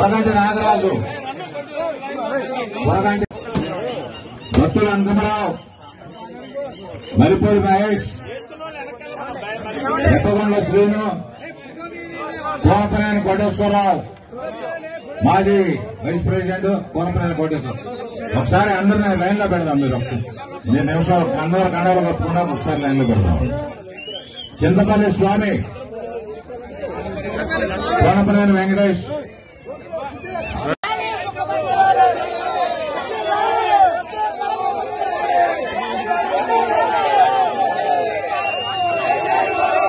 వరగంటి నాగరాజు, వరగంటి భక్తుల అంకమరావు, మరిపూడి మహేష్, ఎప్పగొండ శ్రీను, కోనపనేని కోటేశ్వరరావు, మాజీ vice president కోనపనేని Koteswararao. ఒకసారి అందరినీ లైన్ లో పెడదాం. మీరు నిమిషాలు కండలు కప్పుకుండా ఒకసారి లైన్ లో పెడదాం. చింతపల్లి స్వామి, కోనపనేని వెంకటేష్,